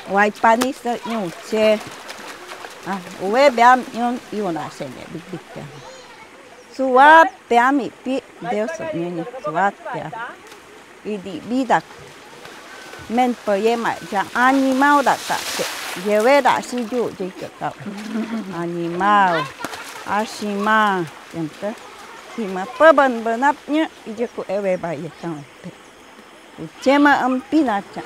Wai panis nyu che. Uwe beam yon iona sene big beam. Suat beam ipi Deus nyu suat beam. Idi bidak men poema ja animal da ta lleve da si ju je ka animal ashima ente hima paban banapnya ije ku ewe ba ye tang chema ampina cha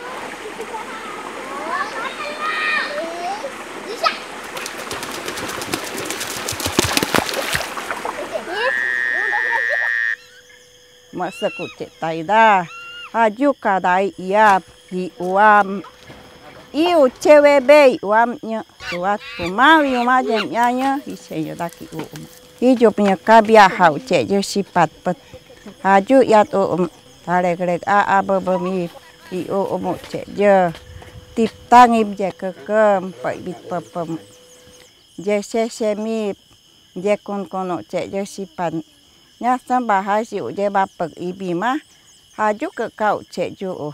masa ku cetai da aju kadai ia di uam iu cewebe uamnya suat kumawi umajanya hiseyo daki um hijo punya kabia hau cejo sifat pet aju ya tu tare grek a bebemi iu umu cejo tip tangib je kekem pai bit pepem je sesemi je kon kono cejo sifat nya sambah si je bapek ibi mah haju ke kau cejo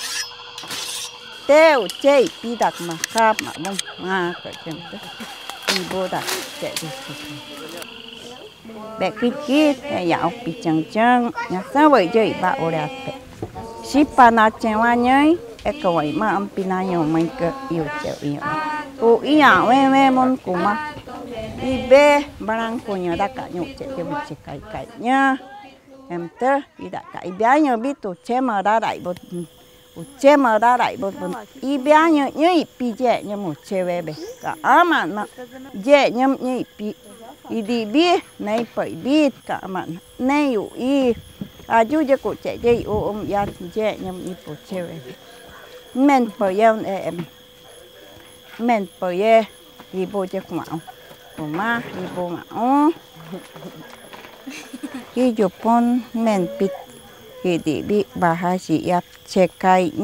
teu cei pidak makap makmum ke cente ibu dak cejo bek kikit ya opi ceng nya sawai je ba oreate sipana cewanya ekawai ma ampinayo main ke iu ceu iu iya we mon kuma ibe barang punya dak nyu cejo bicekai kainya emte tidak kai bianya bitu cema darai bot cema darai bot i bianya nyai pi je nyamu cewebe ka aman ma je nyam nyai pi idi bi nai pai bit ka aman nei yu i aju je ku ce je ya je nyam i po cewebe men po yon men po ye ibu je kumau kuma ibu mau hijo pon men pit hidi bi bahasi yap cekai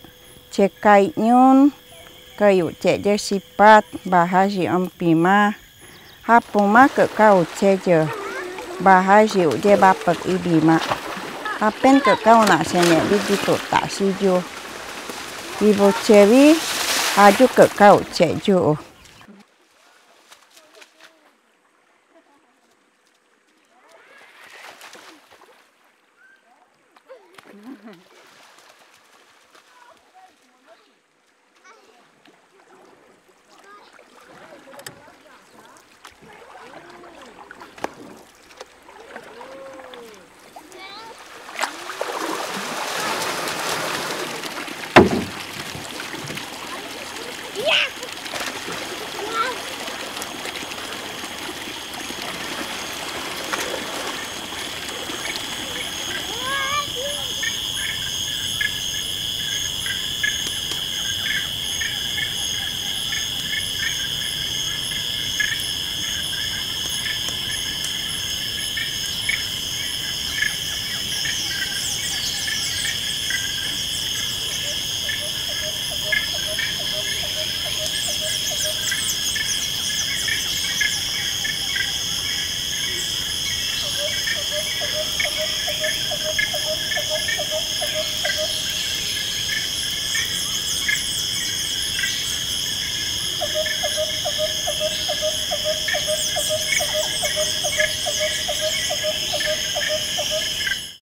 nyun kayu ceje sifat bahasi ampima hapuma ke kau ceje bahasi uje bapak ibima hapen ke kau nak sene begitu tak sijo ibu cewi aju ke kau cejo